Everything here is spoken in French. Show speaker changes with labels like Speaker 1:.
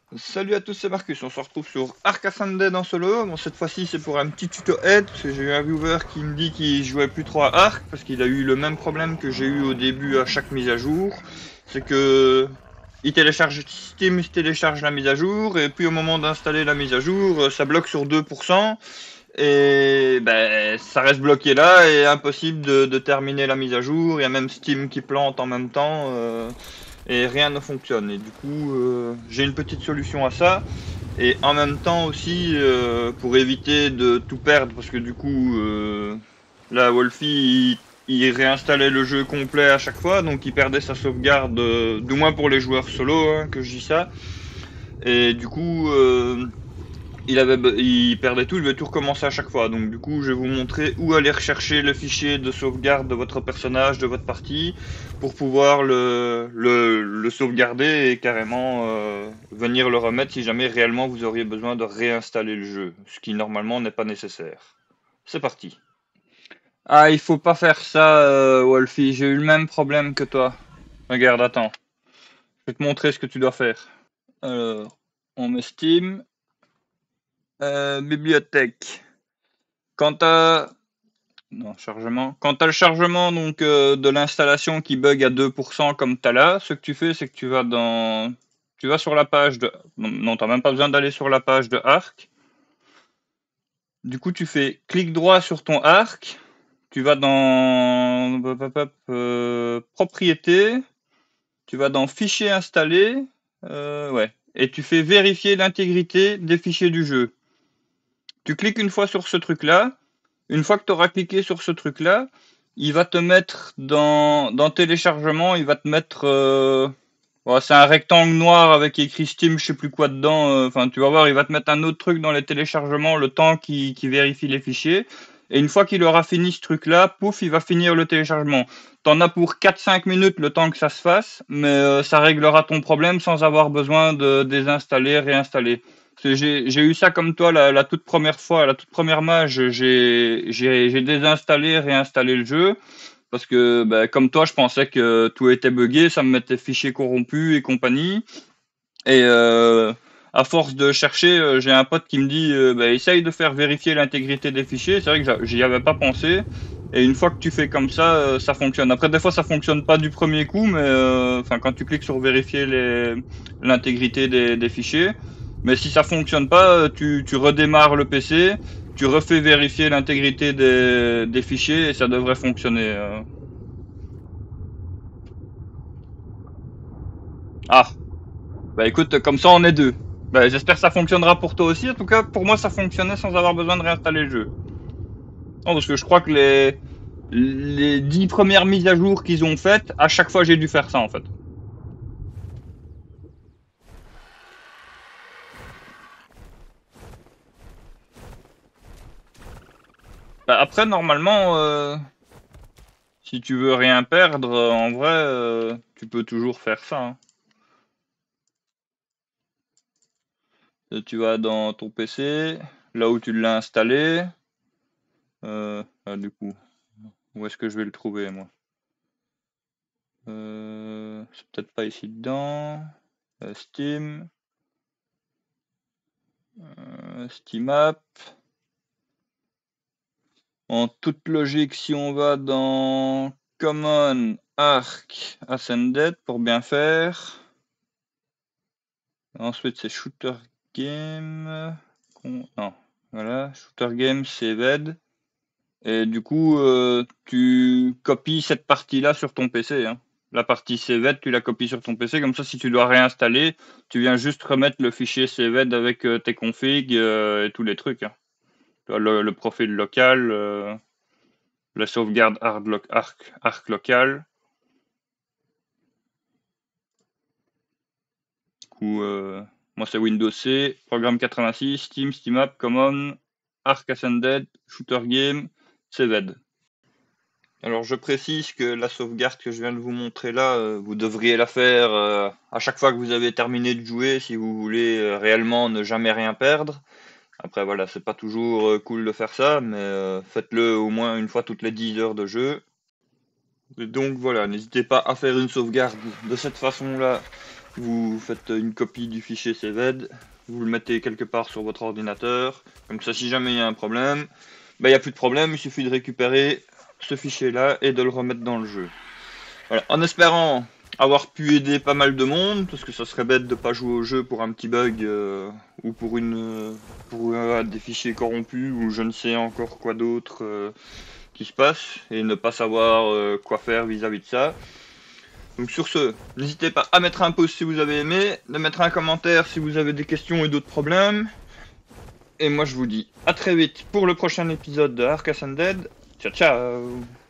Speaker 1: Salut à tous, c'est Marcus, on se retrouve sur Ark Ascended en solo. Bon, cette fois-ci c'est pour un petit tuto aide, parce que j'ai eu un viewer qui me dit qu'il jouait plus trop à Ark, parce qu'il a eu le même problème que j'ai eu au début à chaque mise à jour. C'est que il télécharge Steam, il télécharge la mise à jour, et puis au moment d'installer la mise à jour, ça bloque sur 2%, et ben ça reste bloqué là, et impossible de terminer la mise à jour. Il y a même Steam qui plante en même temps. Et rien ne fonctionne. Et du coup, j'ai une petite solution à ça. Et en même temps aussi, pour éviter de tout perdre, parce que du coup, là, Wolfie, il réinstallait le jeu complet à chaque fois, donc il perdait sa sauvegarde, du moins pour les joueurs solo, hein, que je dis ça. Et du coup, il perdait tout, il devait tout recommencer à chaque fois. Donc du coup, je vais vous montrer où aller rechercher le fichier de sauvegarde de votre personnage, de votre partie, pour pouvoir le sauvegarder et carrément venir le remettre si jamais réellement vous auriez besoin de réinstaller le jeu, ce qui normalement n'est pas nécessaire. C'est parti. Ah, il faut pas faire ça, Wolfie, j'ai eu le même problème que toi. Regarde, attends, je vais te montrer ce que tu dois faire. Alors, on met Steam, bibliothèque. Quand t'as Non, chargement. Quand tu as le chargement donc de l'installation qui bug à 2% comme tu as là, ce que tu fais, c'est que tu vas sur la page de. Non, t'as même pas besoin d'aller sur la page de Arc. Du coup, tu fais clic droit sur ton Arc. Tu vas dans propriétés. Tu vas dans fichiers installés. Ouais. Et tu fais vérifier l'intégrité des fichiers du jeu. Tu cliques une fois sur ce truc-là. Une fois que tu auras cliqué sur ce truc-là, il va te mettre dans téléchargement, il va te mettre. Ouais, c'est un rectangle noir avec écrit Steam, je sais plus quoi dedans. Enfin, tu vas voir, il va te mettre un autre truc dans les téléchargements, le temps qui vérifie les fichiers. Et une fois qu'il aura fini ce truc-là, pouf, il va finir le téléchargement. T'en as pour 4-5 minutes le temps que ça se fasse, mais ça réglera ton problème sans avoir besoin de désinstaller, réinstaller. J'ai eu ça comme toi la toute première fois, la toute première mage, j'ai désinstallé, réinstallé le jeu parce que bah, comme toi, je pensais que tout était buggé, ça me mettait fichiers corrompus et compagnie. Et à force de chercher, j'ai un pote qui me dit bah, essaye de faire vérifier l'intégrité des fichiers. C'est vrai que j'y avais pas pensé. Et une fois que tu fais comme ça fonctionne. Après, des fois, ça fonctionne pas du premier coup, mais enfin, quand tu cliques sur vérifier l'intégrité des fichiers. Mais si ça fonctionne pas, tu redémarres le PC, tu refais vérifier l'intégrité des fichiers et ça devrait fonctionner. Ah, bah écoute, comme ça on est deux. Bah, j'espère que ça fonctionnera pour toi aussi. En tout cas, pour moi, ça fonctionnait sans avoir besoin de réinstaller le jeu. Non, parce que je crois que les 10 premières mises à jour qu'ils ont faites, à chaque fois j'ai dû faire ça en fait. Bah, après, normalement, si tu veux rien perdre, en vrai, tu peux toujours faire ça, hein. Tu vas dans ton PC, là où tu l'as installé. Du coup, où est-ce que je vais le trouver moi? C'est peut-être pas ici dedans. Steam. Steam App. En toute logique, si on va dans Common, Arc, Ascended pour bien faire. Ensuite, c'est Shooter Game. Non, voilà, Shooter Game, Saved. Et du coup, tu copies cette partie-là sur ton PC, hein. La partie Saved, tu la copies sur ton PC. Comme ça, si tu dois réinstaller, tu viens juste remettre le fichier Saved avec tes configs et tous les trucs, hein. Le profil local, la sauvegarde arc local. Du coup, moi c'est Windows C, programme 86, Steam, Steam App, Common, Arc Ascended, Shooter Game, Saved. Alors je précise que la sauvegarde que je viens de vous montrer là, vous devriez la faire à chaque fois que vous avez terminé de jouer si vous voulez réellement ne jamais rien perdre. Après voilà, c'est pas toujours cool de faire ça, mais faites-le au moins une fois toutes les 10 heures de jeu. Et donc voilà, n'hésitez pas à faire une sauvegarde de cette façon-là vous faites une copie du fichier CVED, vous le mettez quelque part sur votre ordinateur, comme ça si jamais il y a un problème, il n'y a plus de problème, il suffit de récupérer ce fichier-là et de le remettre dans le jeu. Voilà. En espérant avoir pu aider pas mal de monde, parce que ça serait bête de pas jouer au jeu pour un petit bug ou pour des fichiers corrompus ou je ne sais encore quoi d'autre qui se passe et ne pas savoir quoi faire vis-à-vis de ça. Donc sur ce, n'hésitez pas à mettre un pouce si vous avez aimé, de mettre un commentaire si vous avez des questions et d'autres problèmes. Et moi je vous dis à très vite pour le prochain épisode de Ark Ascended. Ciao ciao.